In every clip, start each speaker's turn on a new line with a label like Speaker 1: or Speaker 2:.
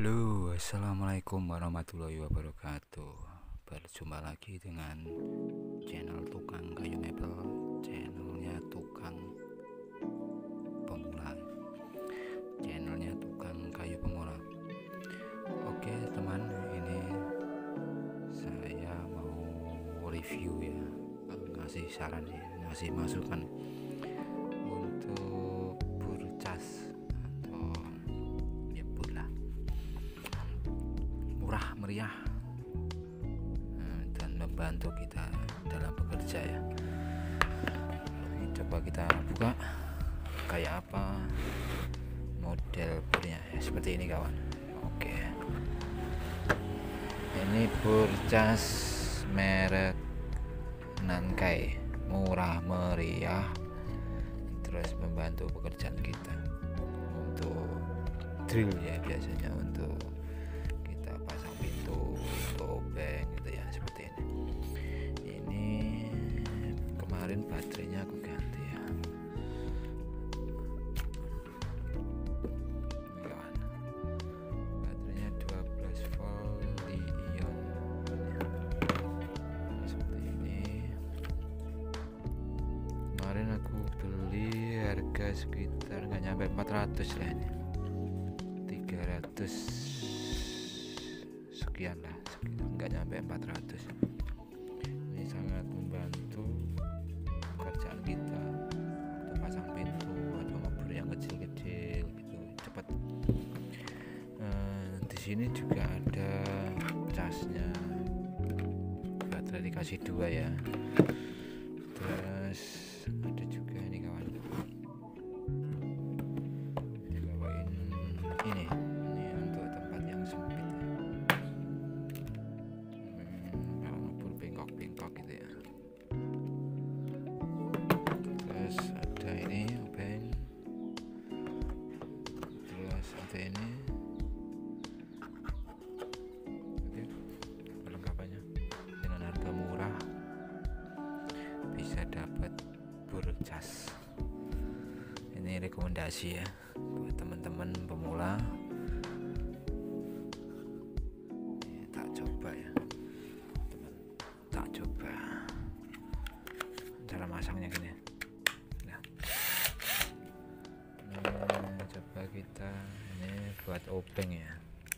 Speaker 1: Halo, assalamualaikum warahmatullahi wabarakatuh. Berjumpa lagi dengan channel Tukang Kayu Mebel, channelnya Tukang Pemula, channelnya Tukang Kayu Pemula. Oke teman, ini saya mau review ya, ngasih saran ya, ngasih masukan untuk burcas atau ya bola murah meriah dan membantu kita dalam bekerja ya. Ini coba kita buka kayak apa model burnya ya, seperti ini kawan. Oke, ini burcas merek Nankai, murah meriah, terus membantu pekerjaan kita untuk drill ya, biasanya untuk kita pasang pintu, obeng gitu ya, seperti ini. Ini kemarin baterainya aku ganti ya. Ini kawan, baterainya 12 volt Li-ion seperti ini. Kemarin aku beli harga sekitar nggak nyampe 400 lah, ini 300 sekian lah, nggak nyampe 400. Ini sangat membantu pekerjaan kita untuk pasang pintu atau ngebor yang kecil-kecil gitu, cepat. Di sini juga ada casnya, baterai dikasih 2 ya. Terus ada juga ini kawan, dibawain ini untuk tempat yang sempit ya. Kalau ngebor bengkok-bengkok gitu ya. Terus ada ini obeng, terus ada ini. Oke, perlengkapannya dengan harga murah bisa dapat burcas. Ini rekomendasi ya buat teman-teman pemula. Tak coba ya teman, tak coba cara masangnya gini. Nah, coba kita ini buat obeng ya.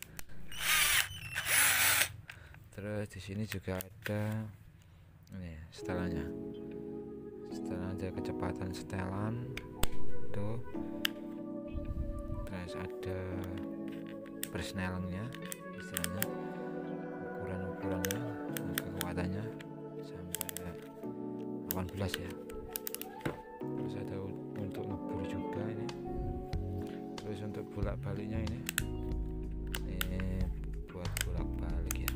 Speaker 1: Terus di sini juga ada ini setelannya, setelan ada kecepatan setelan tuh. Terus ada persnelingnya, istilahnya ukurannya, kekuatannya sampai 18 ya. Terus ada untuk ngebor juga ini. Terus untuk bolak baliknya ini buat bolak balik ya.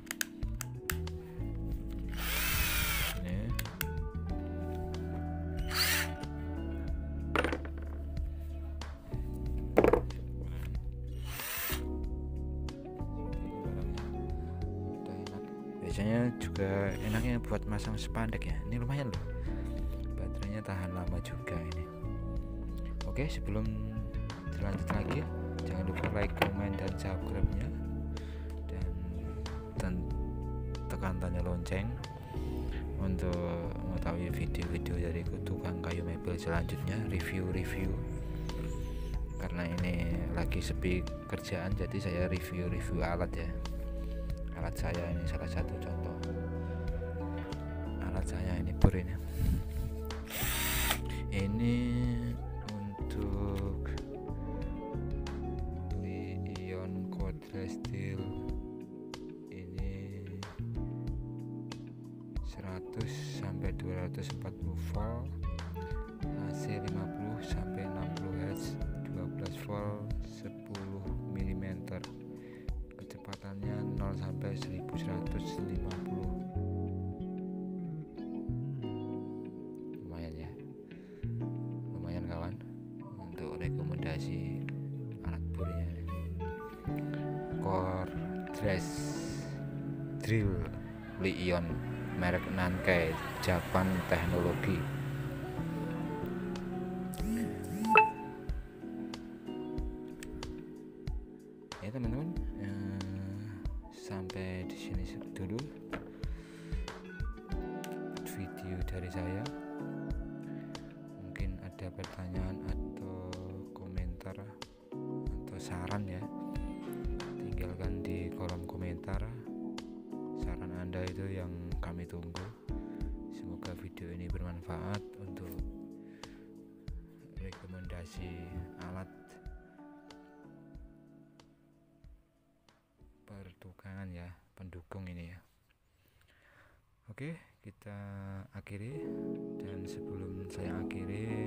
Speaker 1: Ini biasanya juga enaknya buat masang spandek ya. Ini lumayan loh, baterainya tahan lama juga ini. Oke, sebelum lanjut lagi, jangan lupa like, komen, dan subscribe-nya, dan tekan tanda lonceng untuk mengetahui video-video dari Tukang Kayu Mebel selanjutnya, review-review. Karena ini lagi sepi kerjaan, jadi saya review alat ya. Alat saya ini salah satu contoh alat saya, ini bor ini untuk Li-ion Cordless Steel, ini 100 sampai 240 volt, AC 50 sampai 60 Hz, 12 volt, 10 mm, kecepatannya 0 sampai 1150. Lumayan ya, lumayan kawan untuk rekomendasi alat bornya. Cordless drill Li-ion merek Nankai, Japan teknologi. teman-teman, sampai di sini dulu video dari saya. Mungkin ada pertanyaan atau komentar atau saran ya, tinggalkan di kolom komentar. Saran Anda itu yang kami tunggu. Semoga video ini bermanfaat untuk rekomendasi alat pertukangan ya, pendukung ini ya. Oke, kita akhiri, dan sebelum saya akhiri,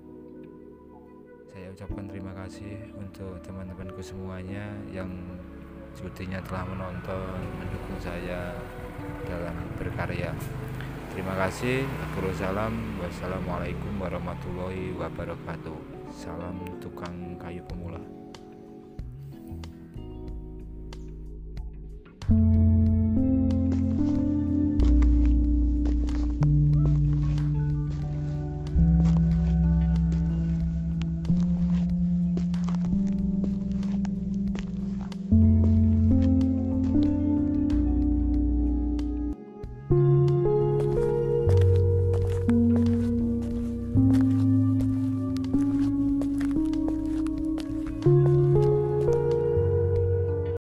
Speaker 1: saya ucapkan terima kasih untuk teman-temanku semuanya yang sudahnya telah menonton, mendukung saya dalam berkarya. Terima kasih. Wassalamualaikum warahmatullahi wabarakatuh. Salam tukang kayu pemula.